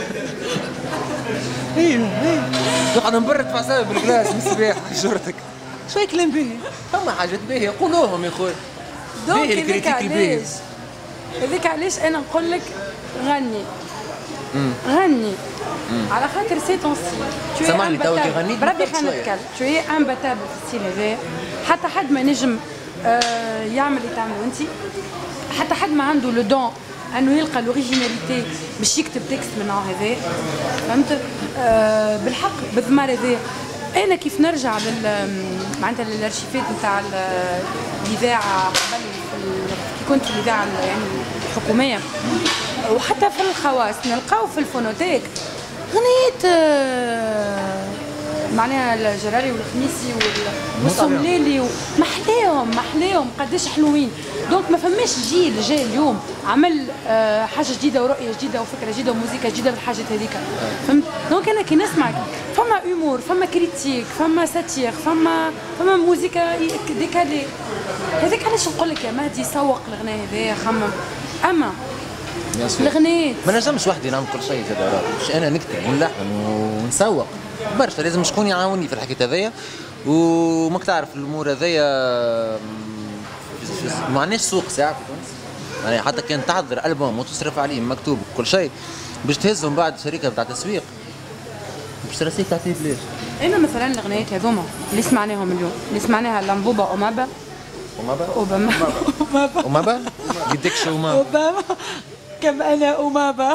ايوه ايوه نقعد نبرد في عصابي بالكلاس من الصباح شرتك شويه كلام باهي فما حاجات باهيه قولوهم يا خويا دونك هذيك علاش هذيك علاش انا نقول لك غني غني على خاطر سي طون ستيل سامحني تو كي غنيت بربي خلينا نتكلم تو اي امباتابل في الستيل هذا حتى حد ما نجم آه يعمل اللي تعمله انت حتى حد ما عنده لو دون انه يلقى لوريجيناليتي باش يكتب تكست من نوع هذا فهمت آه بالحق بالضمار هذا انا كيف نرجع لل معناتها للارشيفات نتاع الاذاعه قبل كي كنت في الاذاعه يعني الحكوميه وحتى في الخواص نلقاو في الفونوتيك غنيت آه معناها الجراري والخميسي والصمليلي محلاهم محلاهم قداش حلوين دونك ما فماش جيل جاي اليوم عمل آه حاجه جديده ورؤيه جديده وفكره جديده وموسيقى جديده بالحاجات هذيك فهمت دونك انا كي نسمعك فما هيومور فما كريتيك فما ساتير فما فما موسيقى ديكالي هذاك علاش نقول لك يا مهدي سوق الغناء هذايا خمم اما الغناء ما نجمش وحدي نعمل كل شيء زاد مش انا نكتب ونلحن ونسوق برشا لازم شكون يعاوني في الحكايه هذيا وماك تعرف الامور هذيا ما عندناش سوق ساعه في تونس يعني حتى كان تحضر البوم وتصرف عليه مكتوب كل شيء باش تهزهم بعد شركه بتاع تسويق باش ترسيك تعطيه بلاش. انا مثلا الاغنيات هذوما اللي سمعناهم اليوم اللي سمعناها لامبوبا اومابا اومابا اوباما اومابا اومابا يديك شو اومابا اوباما كم انا اومابا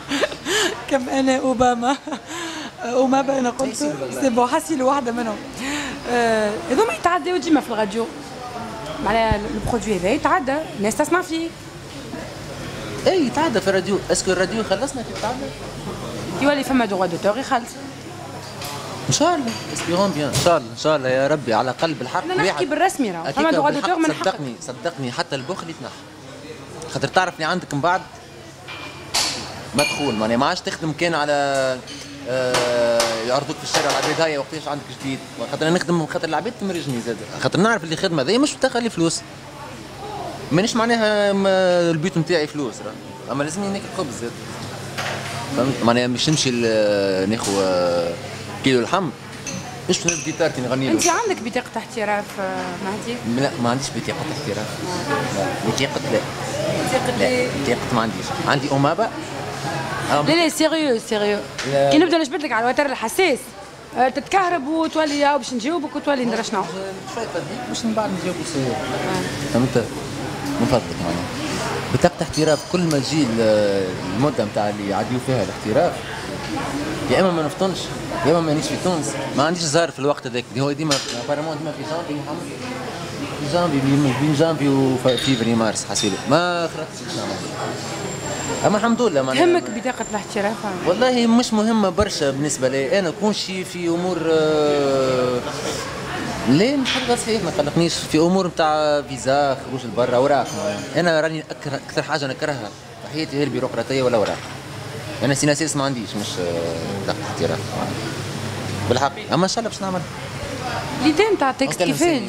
كم انا اوباما اومابا انا قلت سي بون حسي واحده منهم آه هذوما يتعداو ديما في الراديو معناها البرودوي هذا يتعدى الناس تسمع فيه. اي يتعدى في الراديو، اسكو الراديو خلصنا كي يتعدى؟ يولي فما دو دوتور يخلص. ان شاء الله اسبيرون بيان، ان شاء الله ان شاء الله يا ربي على قلب الحق. انا نحكي بالرسمي راه فما دو دوتور من حقك. صدقني صدقني حتى البخل يتنحى، خاطر تعرف اللي عندك من بعد مدخول، معناها ما عادش تخدم كان على آه يعرضوك في الشارع العباد هاي وقتاش عندك جديد، خاطر انا نخدم خاطر العباد تمرجني زاد، خاطر نعرف اللي الخدمه هذه مش تدخل لي فلوس، مانيش معناها البيت نتاعي فلوس راه، اما لازمني ناكل خبز زاد، فهمت معناها مش نمشي ناخذ كيلو لحم مش نهز جيتارتي نغني له. انت عندك بطاقه احتراف مهدي؟ لا ما عنديش بطاقه احتراف. لا بطاقه لا بطاقه لا بطاقه ما عنديش، عندي أمابا. لا لا سيريو سيريو كي نبدا نجبد لك على الوتر الحساس تتكهرب وتولي باش نجاوبك وتولي ندير شنو؟ شويه تديك باش من بعد نجاوبك سير. فهمت؟ من فضلك معناها بطاقة احتراف كل ما تجي المدة نتاع اللي يعديو فيها الاحتراف يا اما ما نفطنش يا اما مانيش في تونس، ما عنديش زهر في الوقت هذاك اللي هو ديما ابارامون ديما في جانفي محمد، في جانفي بين جانفي وفيفري مارس حسيلي ما خرجتش نعمل. اما الحمد لله ما تهمك بطاقة الاحتراف؟ والله مش مهمة برشا بالنسبة لي، انا كون شي في امور آه ليه مش حاجة صحيح ما قلقنيش في امور نتاع فيزا خروج لبرا اوراق، انا راني اكثر حاجة نكرهها في حياتي هي البيروقراطية ولا اوراق. انا سيناسيس ما عنديش مش بطاقة احتراف بالحق، اما ان شاء الله باش نعمل. ليدي نتاع التكست كيفاش تجي؟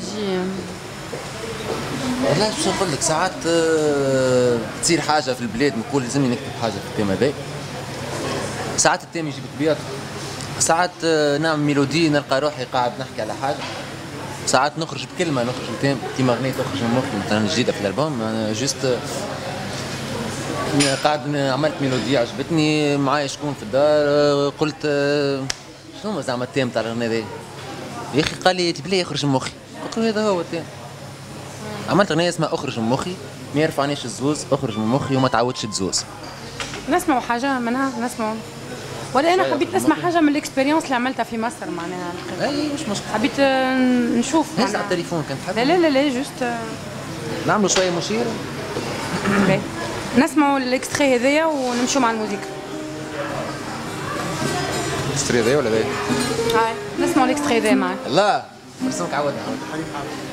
والله باش نقول لك ساعات أه تصير حاجه في البلاد نقول لازمني نكتب حاجه في التيم هذا، ساعات التيم يجيب كبير، ساعات أه نعمل ميلودي نلقى روحي قاعد نحكي على حاجه، ساعات نخرج بكلمه نخرج بتيم تيم اغنيه تخرج من مخي مثلا جديده في الالبوم، انا جوست أه قاعد عملت ميلودي عجبتني معايا شكون في الدار أه قلت أه شنو زعما التيم تاع الاغنيه هذه يا اخي، قال لي تبي يخرج من مخي، قلت له هذا هو التيم. عملت اغنيه اسمها اخرج من مخي، ما يرفعنيش الزوز، اخرج من مخي وما تعودش تزوز. نسمعوا حاجه منها نسمعوا، ولا انا حبيت نسمع حاجه من الاكسبيريونس اللي عملتها في مصر معناها. اي مش مشكل، حبيت نشوف هز على التليفون كان تحب. لا لا لا لا جوست نعملوا شويه مشير. نسمعوا الاكستري هذايا ونمشوا مع الموسيقى. الاكستري هذايا ولا هذايا؟ هاي نسمعوا الاكستري هذايا معاك. لا برسمك عودنا عودنا.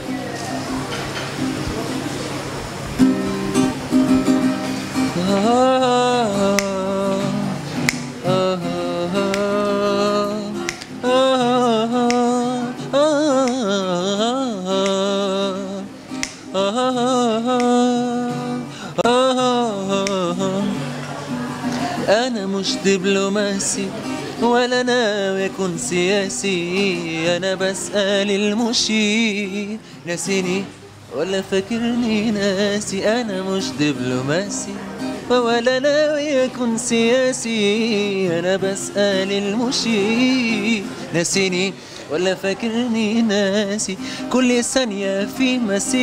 أنا مش دبلوماسي ولا ناوي أكون سياسي، أنا بسأل المشير ناسيني ولا فاكرني ناسي، أنا مش دبلوماسي ولا ناوي أكون سياسي، أنا بسأل المشير ناسيني ولا فاكرني ناسي، كل ثانية في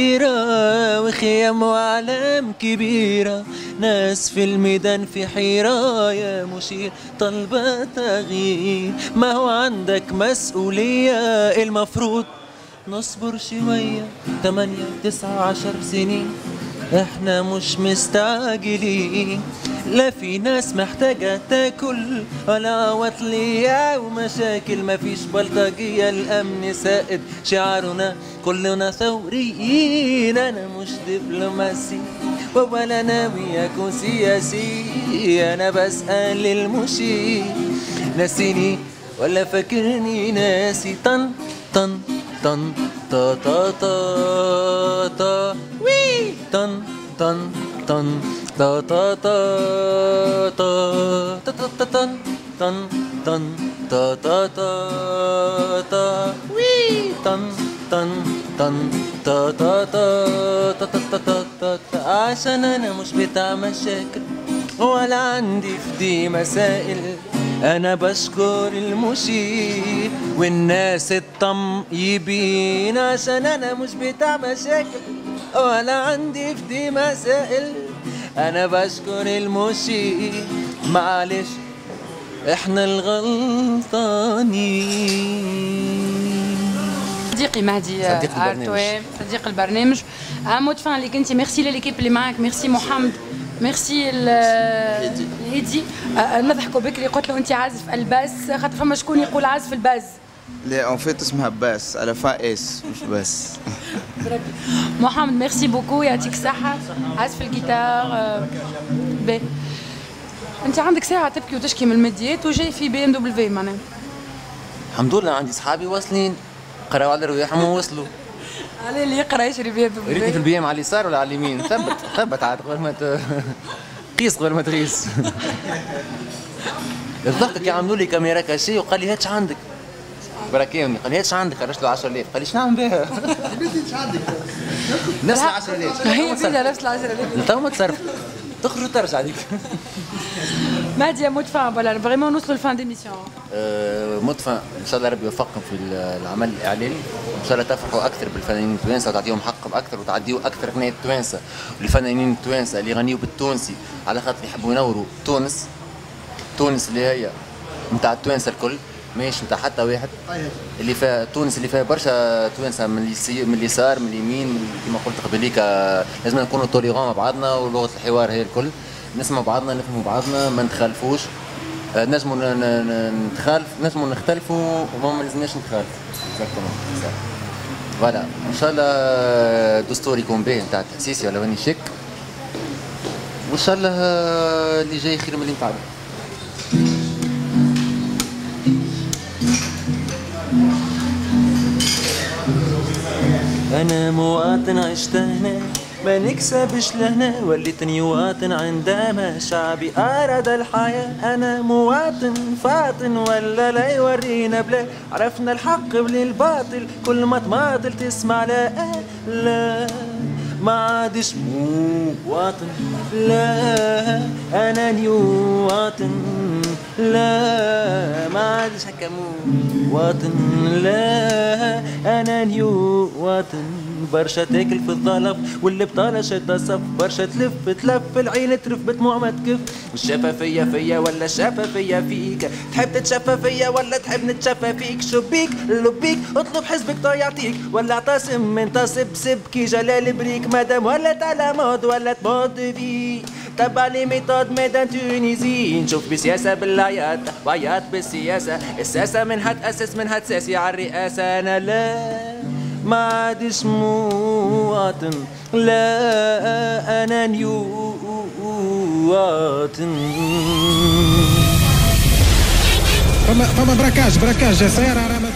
مسيرة وخيام وأعلام كبيرة، ناس في الميدان في حيرة يا مشير طالبة تغيير، ما هو عندك مسؤولية المفروض نصبر شوية، تمانية تسعة عشر سنين احنا مش مستعجلين، لا في ناس محتاجة تاكل ولا عواطلية ومشاكل، مفيش بلطجية الأمن سائد شعارنا كلنا ثوريين، أنا مش دبلوماسي ولا ناوي أكون سياسي، أنا بسأل المشير ناسيني ولا فاكرني ناسي، طن طن طن تا تا تا تا وي طن طن طن تا تا تا تا تا طن طن طن تا تا تا تا وي طن طن طن تا تا تا تا تا تا، عشان انا مش بتاع مشاكل ولا عندي في دي مسائل، أنا بشكر المشير والناس الطيبين، عشان أنا مش بتاع مشاكل ولا عندي في دي مسائل، أنا بشكر المشير معلش إحنا الغلطانين. صديقي مهدي صديق البرنامج صديق البرنامج. مود فان ليك انت، ميرسي لليكيب اللي معاك، ميرسي محمد، ميرسي الهيدي. نضحكوا بكري قلت له انت عازف الباس، خاطر فما شكون يقول عازف الباز. لا اون فيت اسمها باس على فا اس مش باس. محمد ميرسي بوكو، يعطيك الصحة، عازف الجيتار. باهي انت عندك ساعة تبكي وتشكي من الماديات وجاي في بي ام دبليو معناها. الحمد لله عندي صحابي واصلين قراوا على رواحهم ووصلوا. على اللي يقرا يشري بي ام دبليو. ريتني في البي ام على اليسار ولا على اليمين؟ ثبت ثبت عاد قبل ما ت... قيس قبل ما تقيس. الضحك عملوا لي كاميرا كاشي وقال لي هاتش عندك. بركاوني قال لي هاتش عندك، خرجت له عشرة آلاف، قال لي شنو نعمل بها؟ هاتش عندك نفس ال عشرة آلاف. هي بيدها نفس ال عشرة آلاف. تو ما تصرف تخرج وترجع هذيك. مهدي مود فان فوالا فريمون نوصلوا لفان ديميسيون. مود فان ان شاء الله ربي يوفقكم في العمل الاعلامي، ان شاء الله تفرحوا اكثر بالفنانين التوانسه وتعطيهم حقهم اكثر وتعديوا اكثر قناه التوانسه والفنانين التوانسه اللي يغنيوا بالتونسي على خاطر يحبوا ينوروا تونس. تونس اللي هي نتاع التوانسه الكل، ماهيش نتاع حتى واحد. اللي فيها تونس اللي فيها برشا توانسه من من اليسار من اليمين، كما قلت قبليك لازم نكونوا توليغون مع بعضنا، ولغه الحوار هي الكل، نسمع بعضنا نفهموا بعضنا ما نتخالفوش. نجموا نتخالف نجموا نختلفوا وما لازمناش نتخالفوا. فوالا ان شاء الله الدستور يكون باهي نتاع التاسيسي ولا واني شك، وان شاء الله اللي جاي خير من اللي نتعب. أنا مواطن عشت هنا ما نكسبش لهنا، وليتني مواطن عندما شعبي أراد الحياة. أنا مواطن فاطن ولا لا يورينا بلا، عرفنا الحق بلا الباطل، كل ما تماطل تسمع لا لا ما عادش مواطن. لا أنا نيواطن، لا ما عادش هكا مواطن. لا أنا نيواطن. برشا تاكل في الظلف واللي بطالة شادة صف، برشا تلف تلف العين ترف بدموع ما تكف. الشفافية فيا ولا الشفافية فيك، تحب تتشفى فيا ولا تحب نتشفى فيك؟ شو بيك لبيك اطلب حزبك تو يعطيك، ولا اعتصم من تصب سب كي جلال بريك. مادام ولات على مود ولات مود في، تبع لي ميثود ميدان تونيزي. نشوف بسياسة بالعياط وعياط بالسياسة، الساسة منها تأسس منها تساسي على الرئاسة. أنا لا ما عادش مواطن، لا أنا نيواطن. فما فما براكاج براكاج سيارة